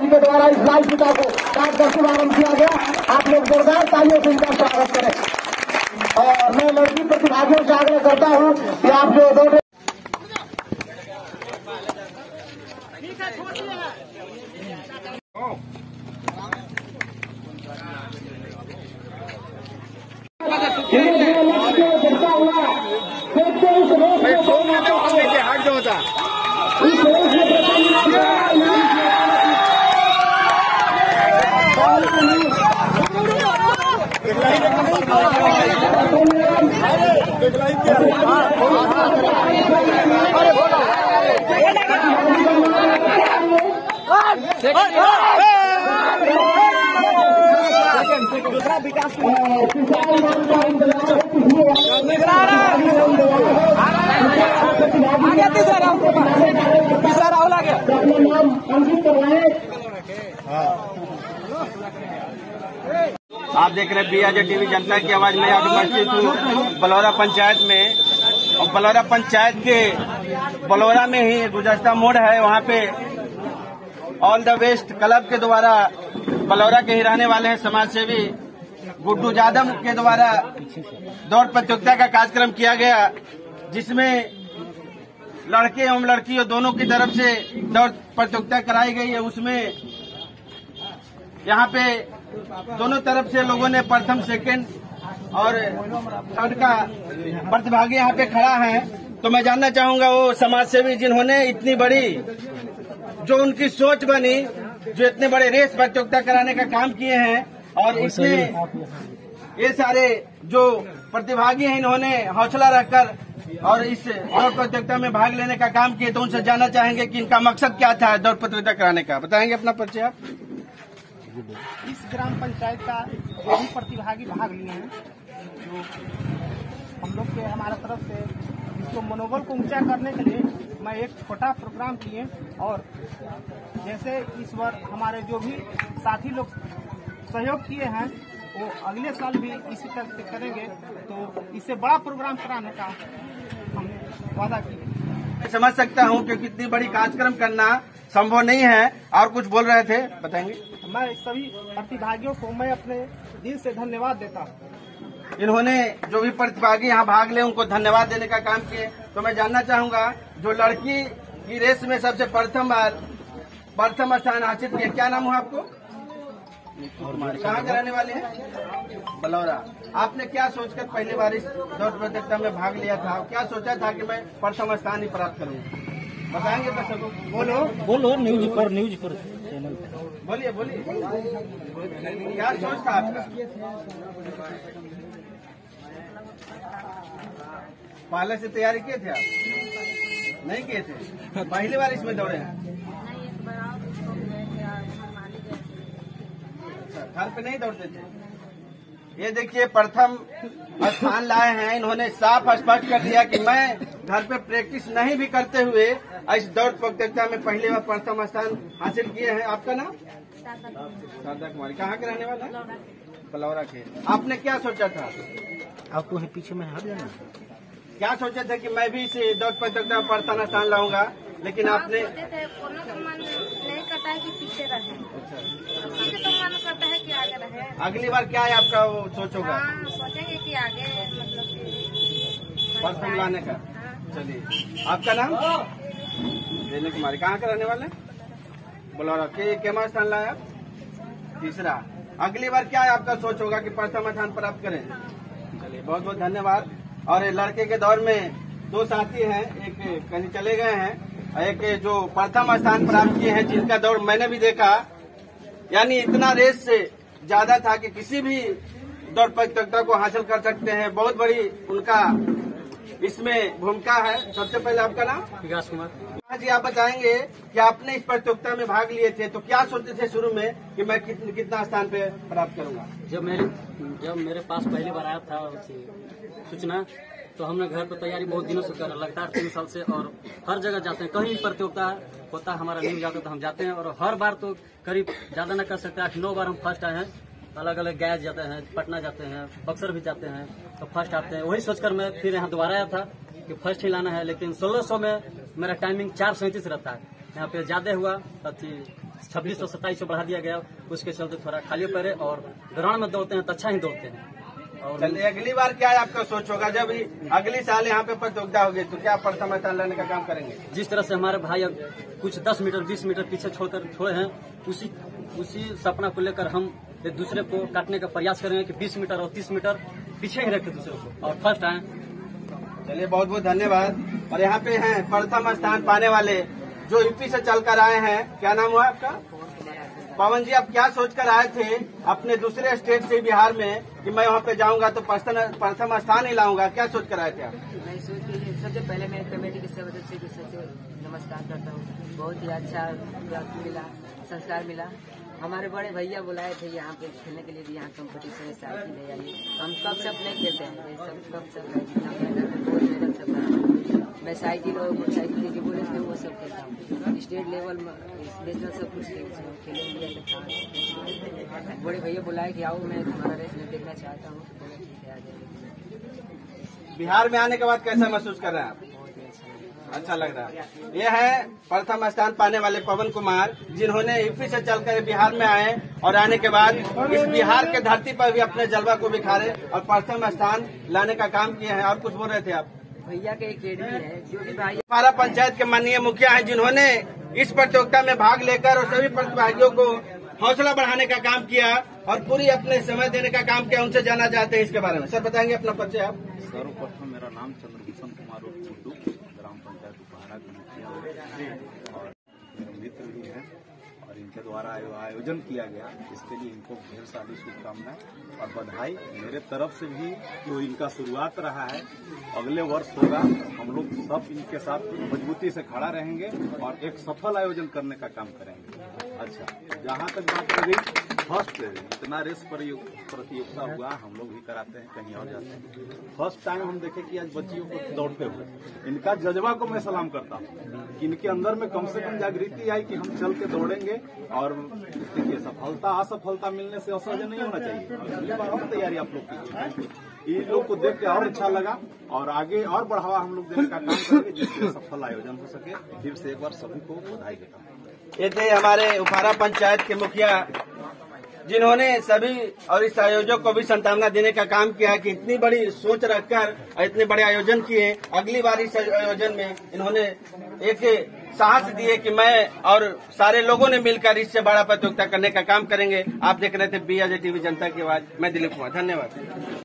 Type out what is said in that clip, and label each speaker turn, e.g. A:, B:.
A: जी के द्वारा इस लाल फीता को काटकर शुभारंभ किया गया। आप लोग जोरदार तालियों से इनका स्वागत करें। और मैं लड़की प्रतिभागियों से आग्रह करता हूँ कि आप जो दो दूसरा विकास तीसरा राहुल आ गया।
B: आप देख रहे हैं बीआरजे टीवी जनता की आवाज में। आज उपस्थित हूँ बलौरा पंचायत में और बलौरा पंचायत के बलौरा में ही गुजस्ता मोड़ है, वहाँ पे ऑल द वेस्ट क्लब के द्वारा बलौरा के ही रहने वाले हैं समाज सेवी गुड्डू यादव के द्वारा दौड़ प्रतियोगिता का कार्यक्रम किया गया, जिसमें लड़के एवं लड़कियों दोनों की तरफ से दौड़ प्रतियोगिता कराई गई है। उसमें यहाँ पे दोनों तरफ से लोगों ने प्रथम, सेकंड और थर्ड का प्रतिभागी यहाँ पे खड़ा है। तो मैं जानना चाहूंगा वो समाज सेवी जिन्होंने इतनी बड़ी जो उनकी सोच बनी, जो इतने बड़े रेस प्रतियोगिता कराने का काम किए हैं और इसमें ये सारे जो प्रतिभागी हैं इन्होंने हौसला रखकर और इस दौड़ प्रतियोगिता में भाग लेने का काम किए। तो उनसे जानना चाहेंगे कि इनका मकसद क्या था दौड़ प्रतियोगिता कराने का। बताएंगे अपना परिचय आप।
C: इस ग्राम पंचायत का जो भी प्रतिभागी भाग लिए हैं, जो हम लोग के हमारा तरफ से इसको मनोबल को ऊंचा करने के लिए मैं एक छोटा प्रोग्राम किए और जैसे इस बार हमारे जो भी साथी लोग सहयोग किए हैं वो अगले साल भी इसी तरह से करेंगे, तो इससे बड़ा प्रोग्राम कराने का हमने वादा किया।
B: समझ सकता हूँ कि कितनी बड़ी कार्यक्रम करना संभव नहीं है। और कुछ बोल रहे थे, बताएंगे।
C: मैं सभी प्रतिभागियों को मैं अपने दिल से धन्यवाद देता हूँ।
B: इन्होंने जो भी प्रतिभागी यहाँ भाग ले उनको धन्यवाद देने का काम किए। तो मैं जानना चाहूंगा जो लड़की की रेस में सबसे प्रथम स्थान हासिल किया, क्या नाम हुआ आपको? कहाँ के रहने वाले हैं? बलौरा। आपने क्या सोचकर पहली बार इस दौड़ प्रतियोगिता में भाग लिया था? क्या सोचा था कि मैं प्रथम स्थान ही प्राप्त करूँ? बताएंगे दर्शकों।
C: बोलो न्यूज पर चैनल
B: बोलिए क्या सोच था आपका? पहले से तैयारी किए थे आप? नहीं किए थे? पहली बार इसमें दौड़े हैं? घर पे नहीं दौड़ते थे? ये देखिए प्रथम स्थान लाए हैं। इन्होंने साफ स्पष्ट कर दिया कि मैं घर पे प्रैक्टिस नहीं भी करते हुए इस दौड़ प्रतियोगिता में पहली बार प्रथम स्थान हासिल किए हैं। आपका नाम? शारदा कुमारी। कहाँ के रहने वाले हैं? बलौरा के। आपने क्या सोचा था?
C: आपको पीछे में हट जाना।
B: क्या सोचे थे कि मैं भी इस दौड़ प्रतियोगिता में प्रथम स्थान लाऊंगा, लेकिन आपने
D: मन नहीं करता है कि पीछे रहे, किसी के तो मन करता है कि आगे रहे।
B: अगली बार क्या है आपका वो सोच होगा?
D: हाँ, सोचेंगे कि आगे मतलब कि
B: प्रथम लाने का। चलिए, आपका नाम? रेणु कुमारी। कहाँ के रहने वाले? बलौरा के। केमा स्थान लाया? तीसरा। अगली बार क्या है आपका सोच होगा कि प्रथम स्थान प्राप्त करें? चलिए, बहुत बहुत धन्यवाद। और लड़के के दौर में दो साथी हैं, एक कहीं चले गए हैं, एक जो प्रथम स्थान प्राप्त किए हैं, जिनका दौड़ मैंने भी देखा, यानी इतना रेस से ज्यादा था कि किसी भी दौड़ प्रतियोगिता को हासिल कर सकते हैं। बहुत बड़ी उनका इसमें भूमिका है। सबसे पहले आपका नाम?
C: विकास कुमार।
B: हाँ जी, आप बताएंगे कि आपने इस प्रतियोगिता में भाग लिए थे तो क्या सोचते थे शुरू में कि मैं कितना स्थान पे प्राप्त करूंगा?
E: जब मेरे पास पहली बार आया था सूचना, तो हमने घर पर तैयारी बहुत दिनों से कर लगातार 3 साल से, और हर जगह जाते हैं, कहीं भी प्रतियोगिता होता हमारा न्यूज जाता तो हम जाते हैं, और हर बार तो करीब ज्यादा न कर सकते 8-9 बार हम फर्स्ट आए हैं। अलग अलग गैस जाते हैं, पटना जाते हैं, बक्सर भी जाते हैं, तो फर्स्ट आते हैं। वही सोचकर मैं फिर यहाँ दोबारा आया था कि फर्स्ट ही लाना है, लेकिन 1600 में मेरा टाइमिंग 4:37 रहता है। यहाँ पे ज्यादा हुआ 2600-2700 बढ़ा दिया गया। उसके चलते थोड़ा खाली पैरे और ग्राउंड में दौड़ते हैं तो अच्छा ही दौड़ते हैं। और
B: चलिए, अगली बार क्या है आपका सोच होगा? जब अगली साल यहाँ पे प्रतियोगिता होगी तो क्या प्रथम स्थान लेने का काम करेंगे?
E: जिस तरह से हमारे भाई अब कुछ 10 मीटर 20 मीटर पीछे छोड़े हैं, उसी सपना को लेकर हम एक दूसरे को काटने का प्रयास करेंगे कि 20 मीटर और 30 मीटर पीछे ही रखे दूसरे को और फर्स्ट आए।
B: चलिए, बहुत बहुत धन्यवाद। और यहाँ पे हैं प्रथम स्थान पाने वाले जो यूपी से चलकर आए हैं। क्या नाम हुआ आपका? पवन जी, आप क्या सोचकर आए थे अपने दूसरे स्टेट से बिहार में कि मैं वहाँ पे जाऊंगा तो प्रथम स्थान ही लाऊंगा? क्या सोचकर आए थे आप?
F: मैं सबसे पहले मैं कमेटी के सदस्य को सबसे नमस्कार करता हूँ। बहुत ही अच्छा मिला, संस्कार मिला। हमारे बड़े भैया बुलाए थे यहाँ पे खेलने के लिए, यहाँ कंपटीशन है, साइकिल है। हम कब सब नहीं खेलते हैं, बहुत मेहनत सब करता। मैं साइकिल और मोटरसाइकिल जो बोले थे वो सब खेलता हूँ। स्टेट लेवल नेशनल सब कुछ खेलेंगे। बड़े भैया बुलाए कि आओ, मैं तुम्हारा रेस में देखना चाहता हूँ।
B: बिहार में आने के बाद कैसा महसूस कर रहे हैं आप? अच्छा लग रहा है। ये है प्रथम स्थान पाने वाले पवन कुमार, जिन्होंने यूपी से चलकर बिहार में आए और आने के बाद इस बिहार के धरती पर भी अपने जलवा को बिखारे और प्रथम स्थान लाने का काम किए हैं। और कुछ बोल रहे थे आप?
F: भैया के एकेडमी है जो कि भाई
B: हमारा पंचायत के माननीय मुखिया हैं, जिन्होंने इस प्रतियोगिता में भाग लेकर और सभी प्रतिभागियों को हौसला बढ़ाने का काम किया और पूरी अपने समय देने का काम किया। उनसे जानना चाहते हैं इसके बारे में। सर, बताएंगे अपना परिचय आप?
G: सर्वप्रथम मेरा नाम चंद्रभूषण कुमार गुड्डू, ग्राम पंचायत उपहारा के मुखिया और मेरे मित्र भी हैं और इनके द्वारा आयोजन किया गया, इसके लिए इनको ढेर सारी शुभकामनाएं और बधाई मेरे तरफ से भी। जो इनका शुरुआत रहा है, अगले वर्ष होगा, हम लोग सब इनके साथ मजबूती से खड़ा रहेंगे और एक सफल आयोजन करने का काम करेंगे। अच्छा, जहाँ तक बात रही फर्स्ट, इतना रेस प्रतियोगिता हुआ, हम लोग भी कराते हैं, कहीं और जाते हैं। फर्स्ट टाइम हम देखे कि आज बच्चियों को दौड़ते हुए, इनका जज्बा को मैं सलाम करता हूँ कि इनके अंदर में कम से कम जागृति आई कि हम चल के दौड़ेंगे। और देखिए, सफलता असफलता मिलने से असहज नहीं होना चाहिए। अगली बार और तैयारी आप लोग कीजिए। इन लोग को देख के और अच्छा लगा और आगे और बढ़ावा हम लोग देने का काम करेंगे, जिससे सफल आयोजन हो सके। फिर से एक बार सभी को बधाई देता हूँ।
B: ये थे हमारे उपहारा पंचायत के मुखिया, जिन्होंने सभी और इस आयोजक को भी सांत्वना देने का काम किया कि इतनी बड़ी सोच रखकर और इतने बड़े आयोजन किए। अगली बार इस आयोजन में इन्होंने एक साहस दिए कि मैं और सारे लोगों ने मिलकर इससे बड़ा प्रतियोगिता करने का काम करेंगे। आप देख रहे थे BRJ टीवी जनता की आवाज। मैं दिलीप कुमार, धन्यवाद।